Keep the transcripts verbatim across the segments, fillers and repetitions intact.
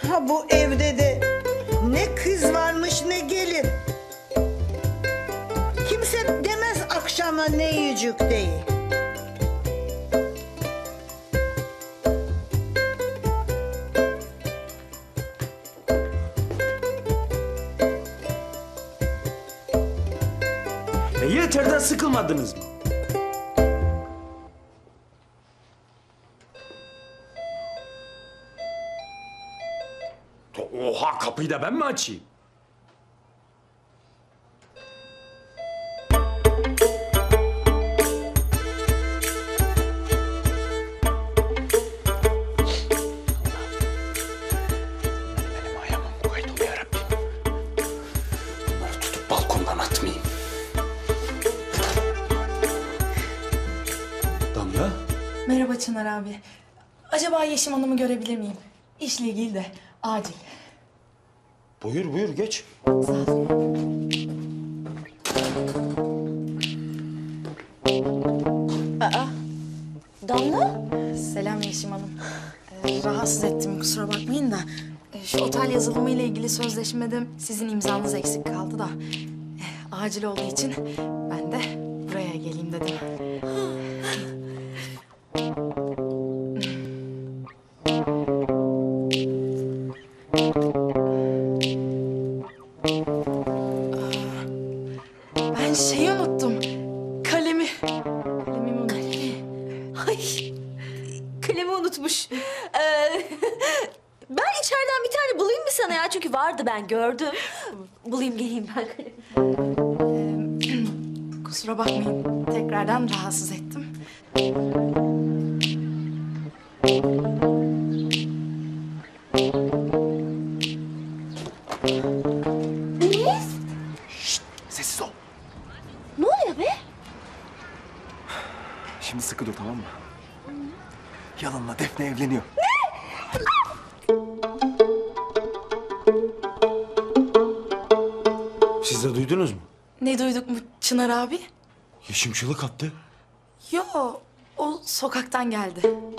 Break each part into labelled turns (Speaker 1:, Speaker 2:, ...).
Speaker 1: Ha bu evde de ne kız varmış ne gelin. Kimse demez akşama ne yiyecek diye.
Speaker 2: E yeterden sıkılmadınız mı? Oha, kapıyı da ben mi açayım? Benim ayağıma mukayyet ol yarabbim. Bunları tutup balkondan atmayayım. Damla.
Speaker 3: Merhaba Çınar abi. Acaba Yeşim Hanım'ı görebilir miyim? İşle ilgili de acil.
Speaker 2: Buyur buyur geç.
Speaker 3: Sağ ol. Aa,
Speaker 4: Damla?
Speaker 3: selam Yeşim Hanım. Ee, rahatsız ettim, kusura bakmayın da. Ee, şu otel yazılımı ile ilgili sözleşmede sizin imzanız eksik kaldı da. Ee, acil olduğu için ben de buraya geleyim dedim. Ben şeyi unuttum. Kalemi. Kalemimi unuttum.
Speaker 4: Ay, kalemi unutmuş. Ee, ben içeriden bir tane bulayım mı sana ya? Çünkü vardı, ben gördüm. Bulayım geleyim ben kalemi.
Speaker 3: Ee, kusura bakmayın. Tekrardan rahatsız ettim.
Speaker 4: Deniz,
Speaker 2: Sessiz ol.
Speaker 4: ne oluyor be?
Speaker 2: Şimdi sıkı dur, tamam mı? Yalın'la Defne evleniyor. Siz de duydunuz mu?
Speaker 3: Ne duyduk mu Çınar abi?
Speaker 2: Yeşim çığlık attı.
Speaker 3: Yo, o sokaktan geldi.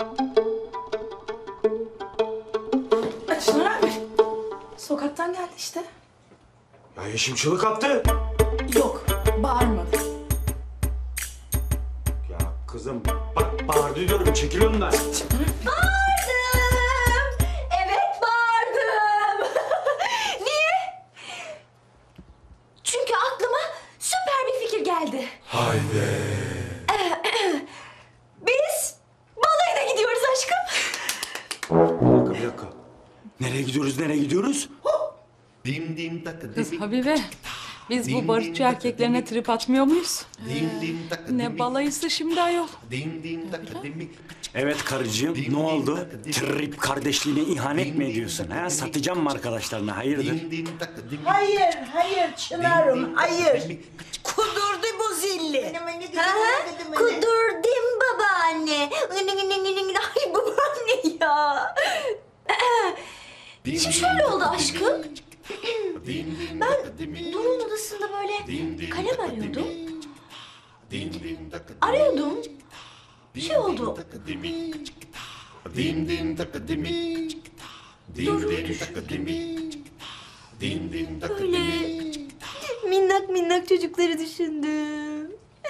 Speaker 3: Ay, Çınar abi. Sokaktan geldi işte.
Speaker 2: Ya Yeşim çığlık attı.
Speaker 3: Yok, bağırmadı.
Speaker 2: Ya kızım bak bağırdı diyorum, çekil önünden.
Speaker 4: Bağırdım. Evet, bağırdım. Niye? Çünkü aklıma süper bir fikir geldi.
Speaker 2: Haydi.
Speaker 4: Biz balayına gidiyoruz aşkım.
Speaker 2: Bir dakika, bir dakika. Nereye gidiyoruz, nereye gidiyoruz?
Speaker 5: Kız Habibe, biz bu barışçı erkeklerine trip atmıyor muyuz? Ne balayısı şimdi ayol?
Speaker 2: Evet karıcığım, ne oldu? Trip kardeşliğine ihanet mi ediyorsun? Ha? Satacağım mı arkadaşlarına, hayırdır?
Speaker 1: Hayır, hayır Çınar'ım, hayır.
Speaker 4: Kudurdu bu zilli.
Speaker 1: Ha,
Speaker 4: Kudurdum babaanne. Ay babaanne ya. Şimdi şöyle oldu aşkım. Ben Doruk'un odasında böyle kalem arıyordum. Arıyordum. Bir şey oldu. Doruk'u düşündüm. Böyle minnak minnak çocukları düşündüm.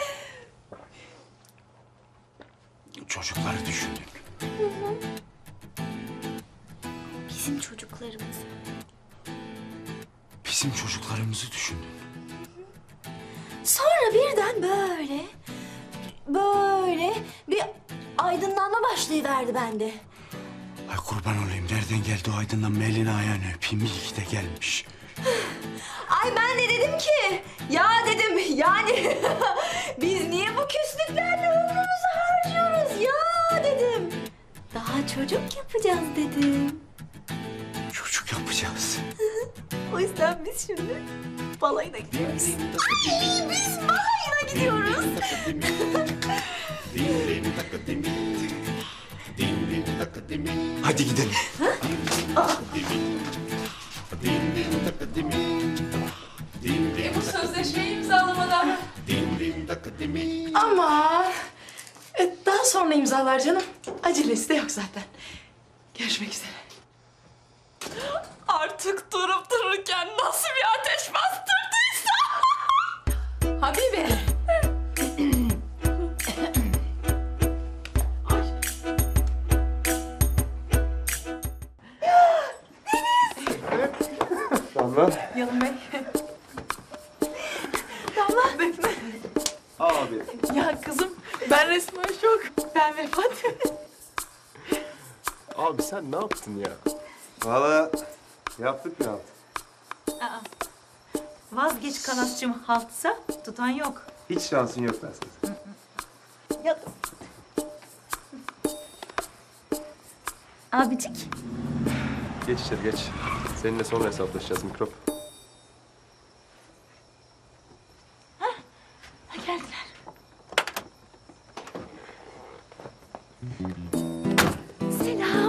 Speaker 2: Çocukları düşündün.
Speaker 4: Bizim çocuklarımız.
Speaker 2: Bizim çocuklarımızı düşündün.
Speaker 4: Sonra birden böyle, böyle bir aydınlanma başlayıverdi bende.
Speaker 2: Ay kurban olayım, nereden geldi o aydınlanma, elini ayağını öpeyim, iyi ki de gelmiş.
Speaker 4: Ay ben de dedim ki, ya dedim yani biz niye bu küslüklerle ömrümüzü harcıyoruz ya dedim. Daha çocuk yapacağız dedim.
Speaker 2: Çocuk yapacağız.
Speaker 4: O yüzden biz şimdi balayına gidiyoruz. Ay biz balayına gidiyoruz.
Speaker 2: Hadi gidelim.
Speaker 5: E bu sözleşmeyi imzalamadan.
Speaker 3: Ama e, daha sonra imzalar canım. Acelesi de yok zaten. Görüşmek üzere.
Speaker 5: Artık durup dururken nasıl bir ateş bastırdıysa. Habibe.
Speaker 6: Damla.
Speaker 3: Yalın Bey.
Speaker 4: Damla. Defne.
Speaker 6: Abi.
Speaker 3: Ya kızım ben resmen şok. Ben vefat.
Speaker 6: Abi sen ne yaptın ya? Valla yaptık ne yaptık?
Speaker 4: Vazgeç Kanasçım, haltsa tutan yok.
Speaker 6: Hiç şansın yok ben sana.
Speaker 4: Ya. Abicik.
Speaker 6: Geç içeri geç. Seninle sonra hesaplaşacağız mikrop.
Speaker 4: Ha, geldiler. Selam.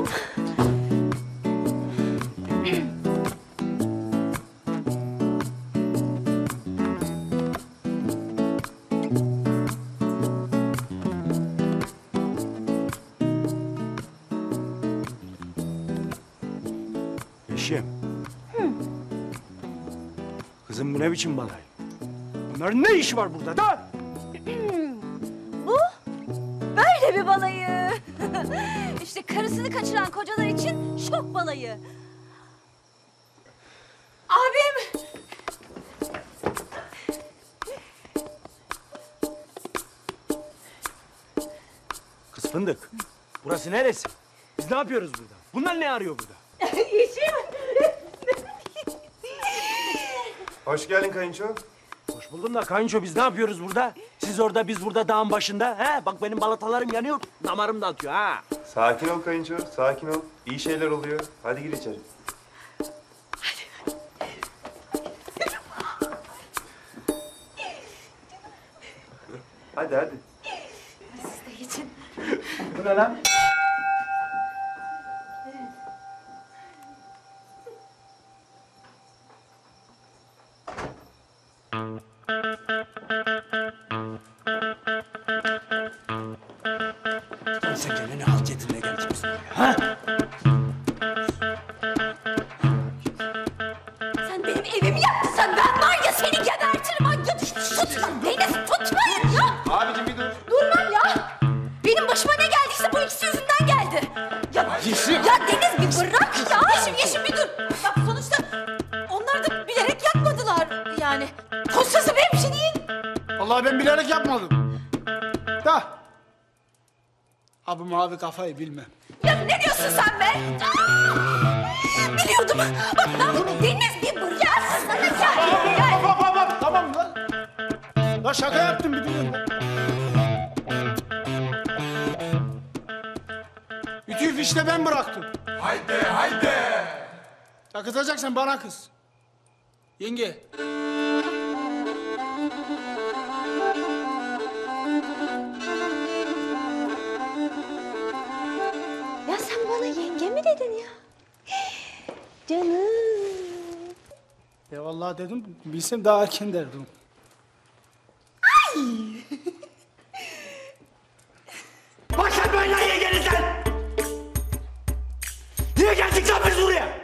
Speaker 7: Yeşim. Kızım bu ne biçim balay? Bunların ne işi var burada da?
Speaker 4: Bu böyle bir balayı. İşte karısını kaçıran kocalar için şok balayı. Abim.
Speaker 7: Kız fındık. Burası neresi? Biz ne yapıyoruz burada? Bunlar ne arıyor burada?
Speaker 6: Hoş geldin kayınço.
Speaker 7: Hoş buldum da kayınço biz ne yapıyoruz burada? Siz orada biz burada dağın başında. He? Bak benim balatalarım yanıyor. Damarım da atıyor ha.
Speaker 6: Sakin ol kayınço, sakin ol. İyi şeyler oluyor. Hadi gir içeri. Hadi hadi.
Speaker 7: Bu ne lan? Lan sen gene ne halt yedinle geldin bizim buraya, ha?
Speaker 4: Sen benim evimi yaktıysan ben var ya seni gebertirim. Ay ya tutma Deniz, tutmayın ya.
Speaker 6: Abicim bir dur.
Speaker 4: Durmam ya. Benim başıma ne geldiyse bu ikisi yüzünden geldi. Ya, ya Deniz bir bırak ya. Yeşim Yeşim bir dur. Bak sonuçta onlar da bilerek yapmadılar yani. Kosası benim bir şey değil.
Speaker 8: Vallahi ben bilerek yapmadım. Da. Abi mavi kafayı bilmem.
Speaker 4: Ya ne diyorsun sen be? Aa! Biliyordum. Bak lan Deniz bir bırak. Gel sana gel. Gel.
Speaker 8: Hop hop hop tamam lan. Lan şaka yaptım bir durun. Ütüyü fişte ben bıraktım. Haydi haydi. Ya kızacaksan bana kız. Yenge.
Speaker 4: Ya sen bana yenge mi dedin ya? Canım.
Speaker 8: Ya vallahi dedim bilsem daha erken derdim.
Speaker 7: Başlatmayın lan yengenizden! Niye geldik lan biz buraya?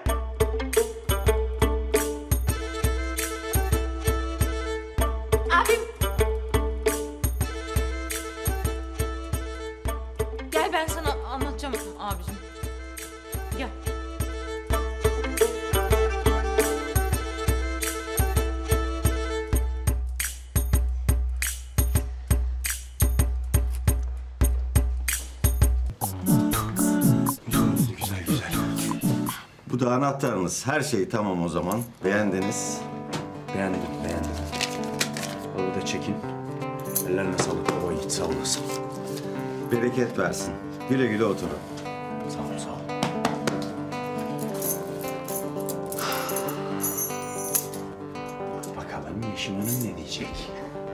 Speaker 4: Abim. Gel ben sana anlatacağım abicim. Gel.
Speaker 7: Güzel güzel.
Speaker 9: Bu da anahtarınız. Her şey tamam o zaman. Beğendiniz.
Speaker 7: Beğendim beğendim. Onu da çekin. Ellerine sağlık baba yiğit sağ olasın.
Speaker 9: Bereket versin. Güle güle oturun.
Speaker 7: Sağ ol sağ ol. Bakalım Yeşim Hanım ne diyecek?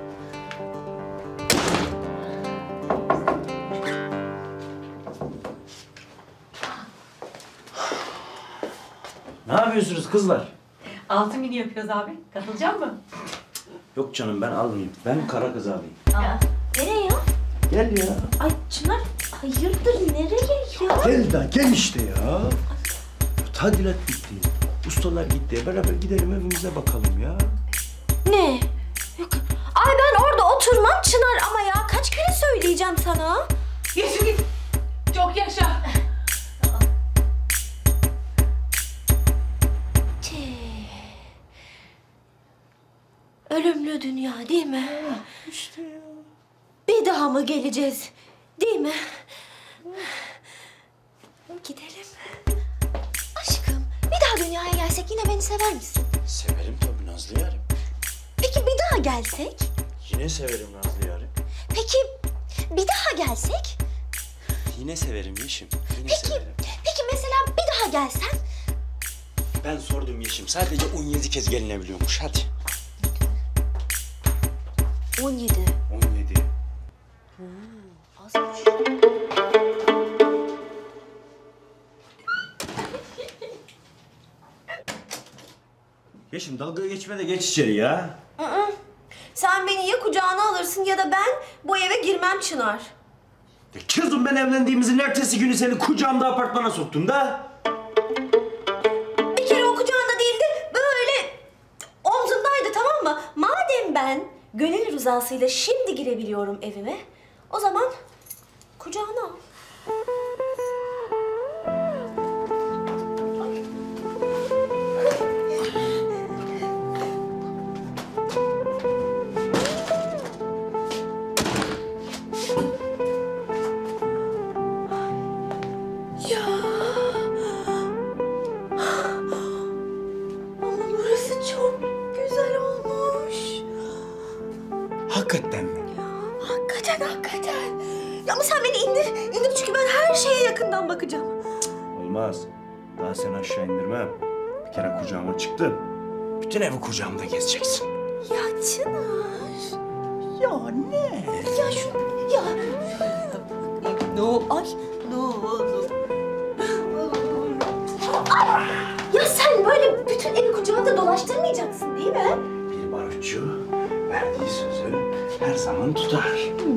Speaker 7: Ne yapıyorsunuz kızlar?
Speaker 4: Altın günü yapıyoruz abi. Katılacak mısın?
Speaker 7: Yok canım ben almayayım. Ben kara kız alayım.
Speaker 4: Aa, nereye ya?
Speaker 7: Gel ya.
Speaker 4: Ay Çınar hayırdır nereye ya?
Speaker 7: Gel da gel işte ya. Tadilat bitti. Ustalar gitti. Beraber gidelim evimize bakalım ya.
Speaker 4: Ne? Yok. Ay ben orada oturmam Çınar ama ya kaç kere söyleyeceğim sana?
Speaker 5: Yeşim git. Çok yaşa.
Speaker 4: Ölümlü dünya değil mi? İşte ya. Bir daha mı geleceğiz? Değil mi? Gidelim. Aşkım, bir daha dünyaya gelsek yine beni sever misin?
Speaker 7: Severim tabii Nazlı yarim.
Speaker 4: Peki bir daha gelsek?
Speaker 7: Yine severim Nazlı yarim.
Speaker 4: Peki bir daha gelsek?
Speaker 7: Yine severim Yeşim. Yine
Speaker 4: Peki,
Speaker 7: severim.
Speaker 4: peki mesela bir daha gelsen?
Speaker 7: Ben sordum Yeşim. Sadece on yedi kez gelinebiliyormuş. Hadi.
Speaker 4: on yedi.
Speaker 7: on yedi.
Speaker 4: Azmış.
Speaker 7: Yeşim dalga geçme de geç içeri ya.
Speaker 4: Hı hı. Sen beni ya kucağına alırsın ya da ben bu eve girmem Çınar.
Speaker 7: Ya kızım ben evlendiğimizin ertesi günü seni kucağımda apartmana soktum da.
Speaker 4: Bir kere o kucağında değildi, böyle omzundaydı tamam mı? Madem ben gönül rızasıyla şimdi girebiliyorum evime, o zaman kucağına al. Ya. Ama burası çok güzel olmuş.
Speaker 7: Hakikaten mi?
Speaker 4: Hakikaten hakikaten. Ya ama sen beni indir, indir çünkü ben her şeye yakından bakacağım.
Speaker 7: Olmaz. Daha seni aşağı indirmem. Bir kere kucağıma çıktın. Bütün evi kucağımda gezeceksin.
Speaker 4: Ya Çınar.
Speaker 7: Ya ne?
Speaker 4: Ya şu, ya. No, ay, no, no. Ay, ya sen böyle bütün evi kucağında dolaştırmayacaksın değil mi?
Speaker 7: Bir barutçu verdiği sözü her zaman tutar.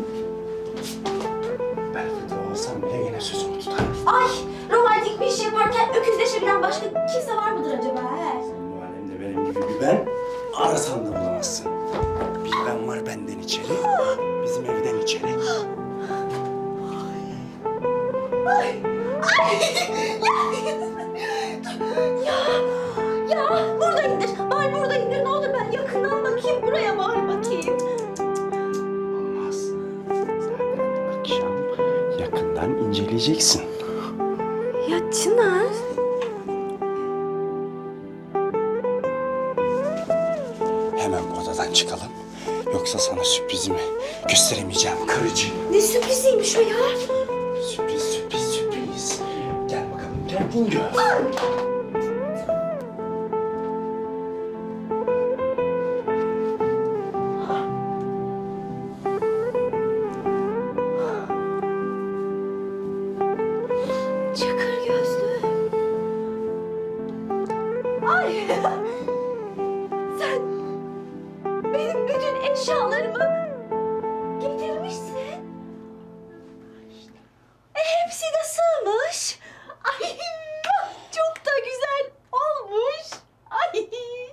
Speaker 7: Belki de olsam bile yine sözümü tutar.
Speaker 4: Ay, romantik bir iş yaparken öküzleşebilen başka kimse var mıdır acaba he?
Speaker 7: Sen bu alemde benim gibi bir ben arasan da bulamazsın. Bir ben var benden içeri, bizim evden içeri.
Speaker 4: Ay, ay, ya, ya, ya burada indir, bari burada indir ne olur ben yakından bakayım, buraya bari bakayım.
Speaker 7: Olmaz. Zaten akşam yakından inceleyeceksin.
Speaker 4: Ya Çınar.
Speaker 7: Hemen bu odadan çıkalım. Yoksa sana sürprizimi gösteremeyeceğim kırıcı.
Speaker 4: Ne sürpriziymiş o ya?
Speaker 7: Sürpriz, sürpriz, sürpriz. Gel bakalım, kendin gör.
Speaker 4: Çakır gözlü. Ay! Sen benim bütün eşyalarımı getirmişsin. E, hepsi de sığmış. Ay çok da güzel olmuş. Ay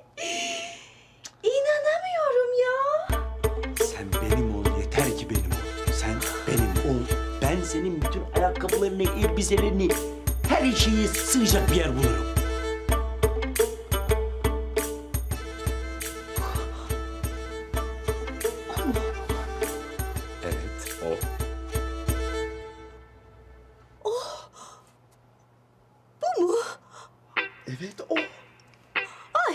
Speaker 4: inanamıyorum ya.
Speaker 7: Sen benim ol, yeter ki benim ol. Sen benim ol. Ben senin bütün ayakkabılarını, elbiselerini, her şeyi sığacak bir yer bulurum. Evet, o.
Speaker 4: Bu mu?
Speaker 7: Evet, o.
Speaker 4: Ay.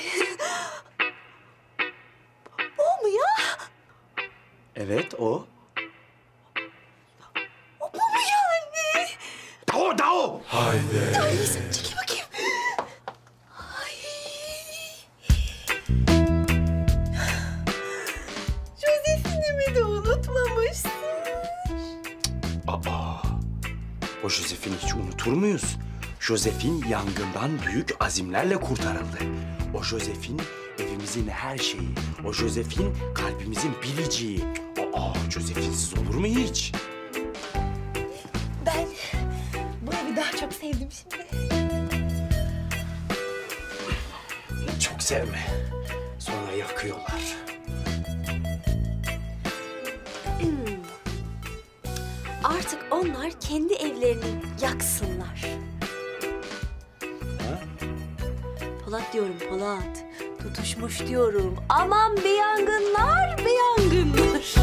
Speaker 4: O mu ya?
Speaker 7: Evet, o.
Speaker 4: O bu mu yani?
Speaker 7: Da o, da o.
Speaker 4: Öyleyse çekil bakayım. Ay. Josephine'imi de unutmamışsın.
Speaker 7: Aa, o Josephine hiç unutur muyuz? Josephine yangından büyük azimlerle kurtarıldı. O Josephine evimizin her şeyi. O Josephine kalbimizin biliciği. Aa, Josephine'siz olur mu hiç?
Speaker 4: Ben bu evi daha çok sevdim şimdi.
Speaker 7: çok sevme. Sonra yakıyorlar.
Speaker 4: Artık onlar kendi evlerini yaksınlar.
Speaker 7: Ha?
Speaker 4: Polat diyorum Polat. Tutuşmuş diyorum. Aman bir yangınlar, bir yangınlar.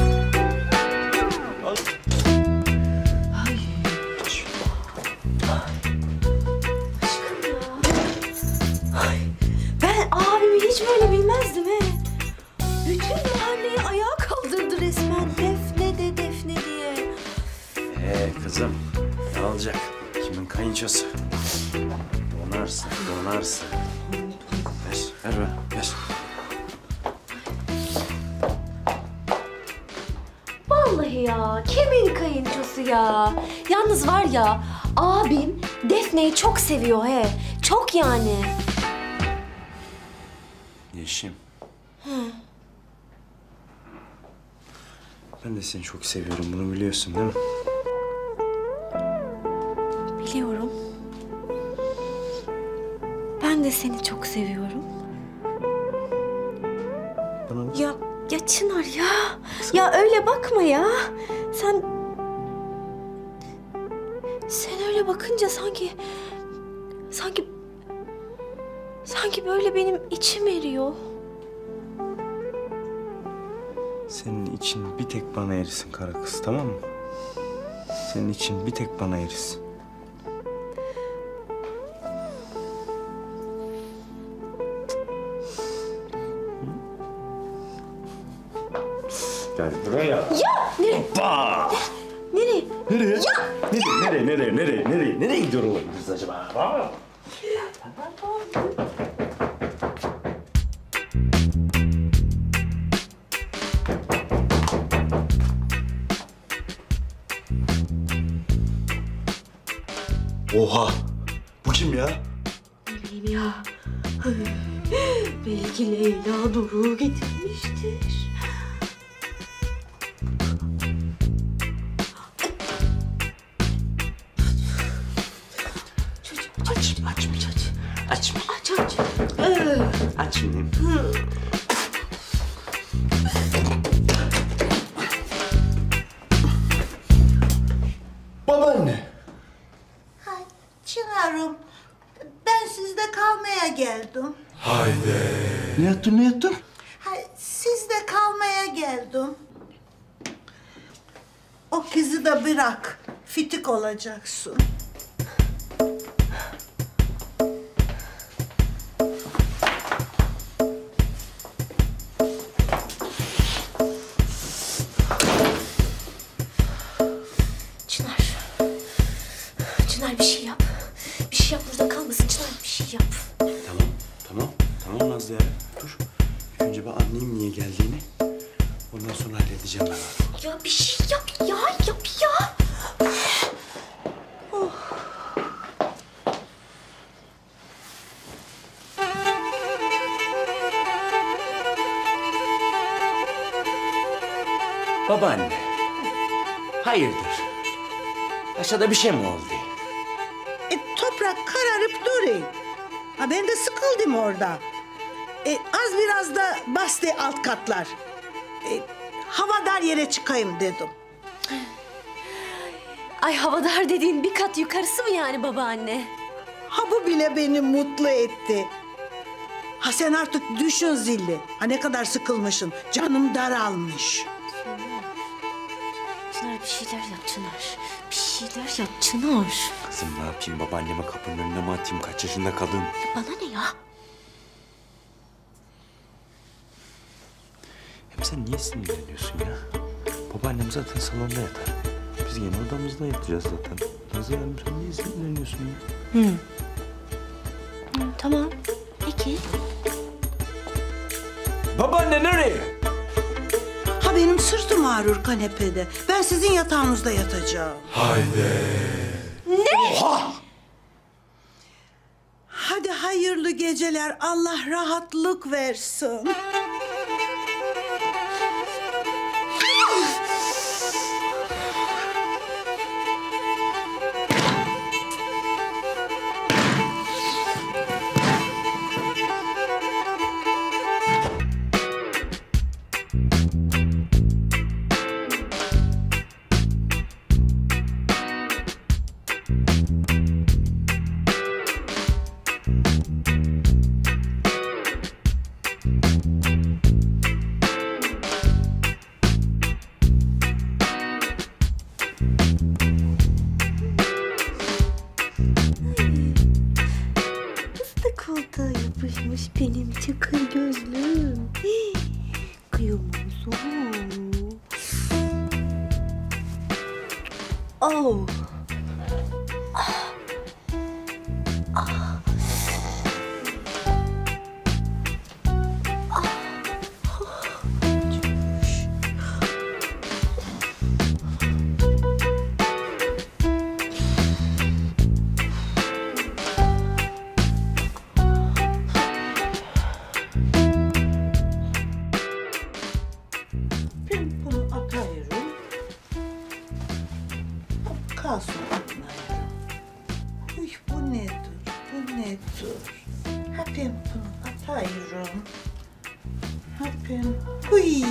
Speaker 4: Ay. Aşkım ya. Ay. Ben abimi hiç böyle bilmezdim he. Bütün mahalleyi ayağa kaldırdı resmen. Defne de Defne diye.
Speaker 7: Ee kızım, ne olacak? Kimin kayınçosu? Donarsın, donarsın. Ver, ver be, ver.
Speaker 4: Vallahi ya, kimin kayınçosu ya? Yalnız var ya, abim Defne'yi çok seviyor he. Çok yani.
Speaker 7: Yeşim. Ben de seni çok seviyorum, bunu biliyorsun değil mi?
Speaker 4: Biliyorum. Ben de seni çok seviyorum.
Speaker 7: Bana...
Speaker 4: Ya, ya Çınar ya. Ya öyle bakma ya. Sen... Sen öyle bakınca sanki... Sanki... Sanki böyle benim içim eriyor.
Speaker 7: Senin için bir tek bana erisin kara kız, tamam mı? Senin için bir tek bana erisin. Gel buraya.
Speaker 4: Ya! Nereye?
Speaker 7: Hoppa!
Speaker 4: Nereye?
Speaker 7: Nereye? Ya! Nereye, nereye, nereye, nereye, nereye, nereye gidiyor olabiliriz acaba? Aa! Oha! Bu kim ya?
Speaker 4: Ne bileyim ya. Belki Leyla Doruk'u getirmiştir.
Speaker 7: Açma, açma, aç. Açma.
Speaker 4: Aç aç.
Speaker 7: Açmayayım. Babaanne.
Speaker 1: Hay, Çınar'ım, ben sizde kalmaya geldim.
Speaker 9: Ne yaptın, ne yaptın?
Speaker 1: Hay, sizde kalmaya geldim. O kızı da bırak, fitik olacaksın.
Speaker 4: Çınar. Çınar bir şey yap. Bir şey yap, burada kalmasın Çınar, bir şey yap.
Speaker 7: Tamam, tamam, tamam Nazlı ya. Dur. İlk önce ben anlayayım niye geldiğini. Ondan sonra halledeceğim ben onu.
Speaker 4: Ya bir şey yap ya, yap ya.
Speaker 7: Babaanne. Hayırdır? Aşağıda bir şey mi oldu?
Speaker 1: E, toprak kararıp duruyor. Ha, ben de sıkıldım orada. E, az biraz da bastı alt katlar. E, havadar yere çıkayım dedim.
Speaker 4: Ay havadar dediğin bir kat yukarısı mı yani babaanne?
Speaker 1: Ha bu bile beni mutlu etti. Ha sen artık düşün zilli. Ha ne kadar sıkılmışsın. Canım daralmış.
Speaker 4: Çınar bir şeyler yap Çınar. Bir şeyler yap Çınar.
Speaker 7: Kızım ne yapayım? Babaanneme kapının önüne mi atayım? Kaç yaşında kadın?
Speaker 4: Bana ne ya?
Speaker 7: Hem sen niye sinirleniyorsun ya? Babaannem zaten salonda yatar. Biz yine odamızda yatacağız zaten. Nazlı Hanım sen niye sinirleniyorsun ya?
Speaker 4: Hı. Hı, tamam. Peki.
Speaker 7: Babaanne nereye?
Speaker 1: Ha benim sırtım ağrır kanepede. Ben sizin yatağınızda yatacağım.
Speaker 7: Oha!
Speaker 1: Hadi hayırlı geceler. Allah rahatlık versin.
Speaker 4: alta yapışmış benim çakır gözlüm. Hii, kıyamam sana. Oh. Ah. Ah.
Speaker 1: Ben bunu atıyorum. Kalsın bunlar. Uy, bu nedir? Bu nedir? Ha ben bunu atıyorum. Ha ben... Uy.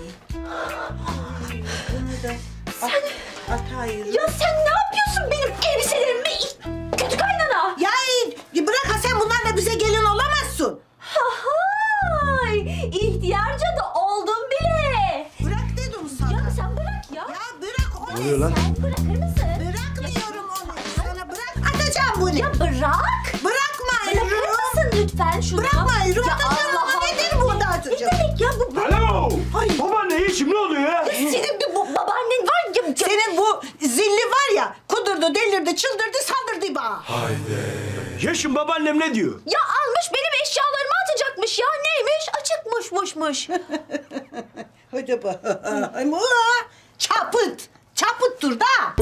Speaker 1: Ay, bunu da at, atıyorum.
Speaker 4: Ya sen ne yapıyorsun benim elbiselerimi? Kötü kaynana.
Speaker 1: Ya bırak ha, sen bunlarla bize gelin olamazsın.
Speaker 4: Hay, ihtiyarca da oldum bile.
Speaker 1: Bırak dedim sana.
Speaker 4: Ya sen bırak ya.
Speaker 1: Ya bırak onu.
Speaker 7: Ne oluyor lan?
Speaker 4: Sen bırakır mısın?
Speaker 1: Bırakmıyorum onu. Sana bırak. Atacağım bunu.
Speaker 4: Ya bırak.
Speaker 1: Bırakma
Speaker 4: Bırakır
Speaker 1: Ebru.
Speaker 4: mısın lütfen şunu?
Speaker 1: Bırakma Ebru.
Speaker 4: Ya
Speaker 1: Atacağım
Speaker 4: Allah
Speaker 1: onu.
Speaker 4: Allah.
Speaker 1: Nedir bu da
Speaker 4: Ne
Speaker 1: atacağım?
Speaker 4: demek ya bu?
Speaker 7: Alo!
Speaker 1: Ay.
Speaker 7: Babaanne işim ne oluyor ya?
Speaker 4: Senin bir bu babaannen var ya. ya-
Speaker 1: Senin bu zilli var ya, kudurdu, delirdi, çıldırdı, saldırdı bana.
Speaker 7: Yaşım babaannem ne diyor?
Speaker 4: Ya almış benim eşyalarımı atacakmış ya. Neymiş? Açıkmışmışmış.
Speaker 1: Hadi bakayım. Aa, çapıt. Çapıt dur da.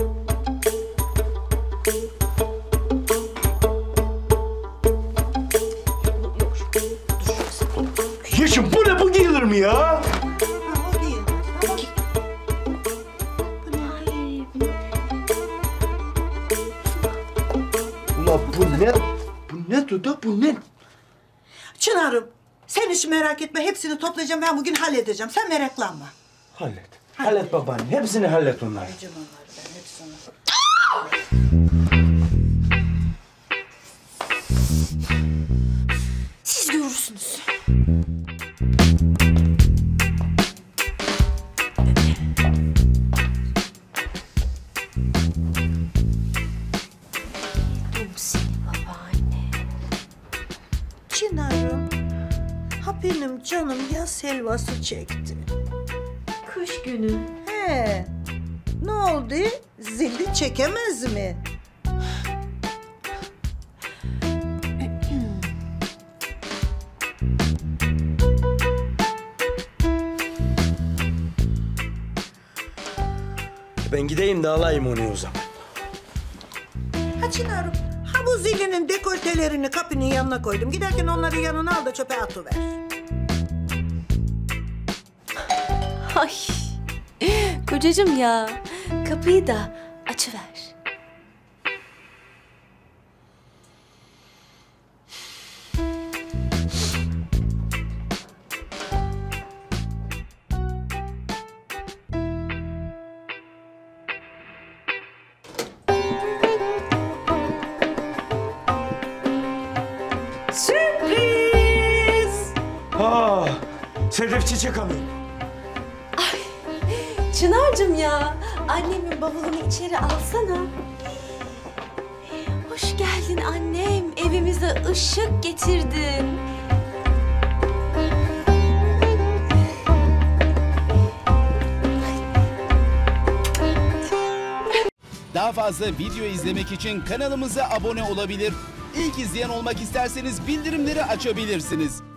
Speaker 7: Yaşım bu ne, bu giyilir mi ya?
Speaker 1: Ha, o değil.
Speaker 7: Ulan bu ne? Bu ne Duda, bu ne?
Speaker 1: Çınar'ım, sen hiç merak etme. Hepsini toplayacağım. Ben bugün halledeceğim. Sen meraklanma.
Speaker 7: Hallet. Hallet babaanne, hepsini hallet onları.
Speaker 1: Halledeceğim onları ben hepsini.
Speaker 4: Siz görürsünüz. Yedim seni babaanne.
Speaker 1: Çınar'ım, ha benim canım yaz helvası çekti.
Speaker 4: Kış günü.
Speaker 1: He, ne oldu? Zilli çekemez mi?
Speaker 7: Ben gideyim de alayım onu o zaman.
Speaker 1: Ha Çınar'ım, ha bu zilinin dekoltelerini kapının yanına koydum. Giderken onları yanına al da çöpe atıver.
Speaker 4: Ay. Kocacığım ya. Kapıyı da açıver. Sürpriz!
Speaker 7: Ha, Sedef Çiçek Hanım.
Speaker 4: Çınar'cığım ya, annemin bavulunu içeri alsana. Hoş geldin annem, evimize ışık getirdin.
Speaker 10: Daha fazla video izlemek için kanalımıza abone olabilir. İlk izleyen olmak isterseniz bildirimleri açabilirsiniz.